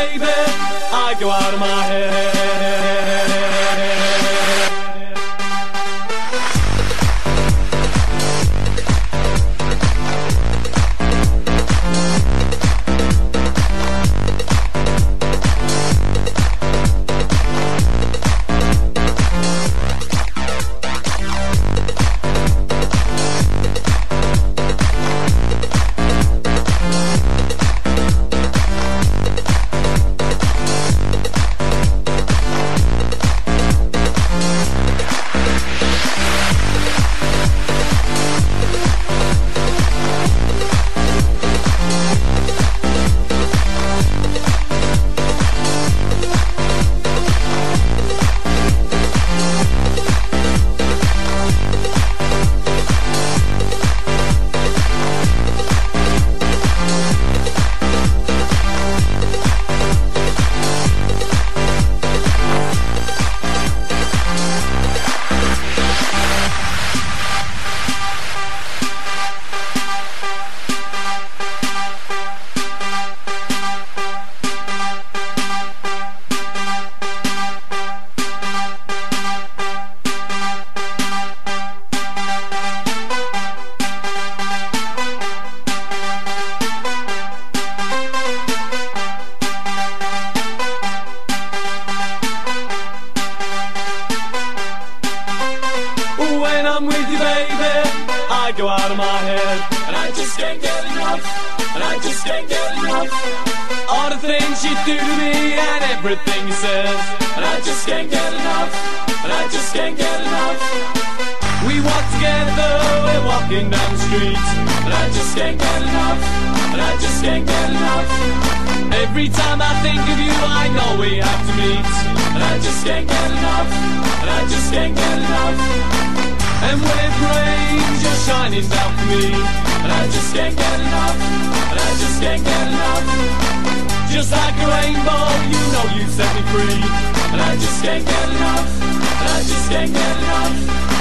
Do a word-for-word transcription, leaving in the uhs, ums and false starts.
baby, I go out of my head. When I'm with you, baby, I go out of my head, and I just can't get enough, and I just can't get enough. All the things you do to me and everything you says, and I just can't get enough, and I just can't get enough. We walk together, we're walking down the street, and I just can't get enough, and I just can't get enough. Every time I think of you, I know we have to meet, and I just can't get enough, and I just can't get enough. And when it rains, you're shining down for me, and I just can't get enough, and I just can't get enough. Just like a rainbow, you know you set me free, and I just can't get enough, and I just can't get enough.